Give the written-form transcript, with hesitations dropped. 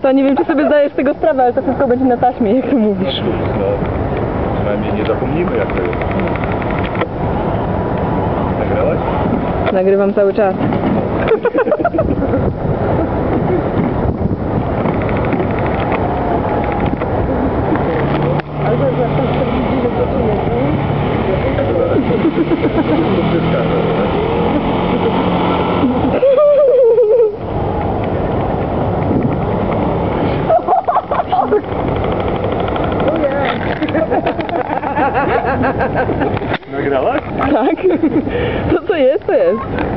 To nie wiem, czy sobie zdajesz z tego sprawę, ale to wszystko będzie na taśmie, jak ty mówisz. No, przynajmniej nie zapomnimy, jak to jest. Nagrałaś? Nagrywam cały czas. Ale to jest tak, że widzimy, co tu jest, Nagrałaś? tak. To co jest, to jest.